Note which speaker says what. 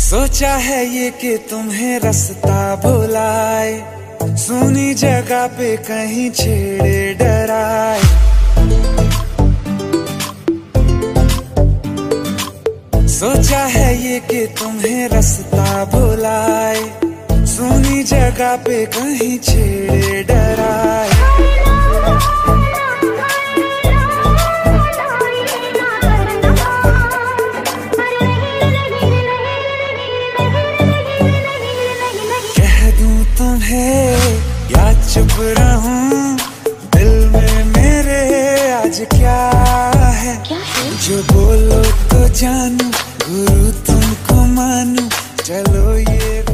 Speaker 1: सोचा है ये कि तुम्हें रास्ता भुलाए, सुनी जगह पे कहीं छेड़े डराए। सोचा है ये कि तुम्हें रास्ता भुलाए, सुनी जगह पे कहीं छेड़े डराए। तुम्हें या चुप रहूं, दिल में मेरे आज क्या है? जो बोलो तो जानू, गुरु तुमको मानू, चलो ये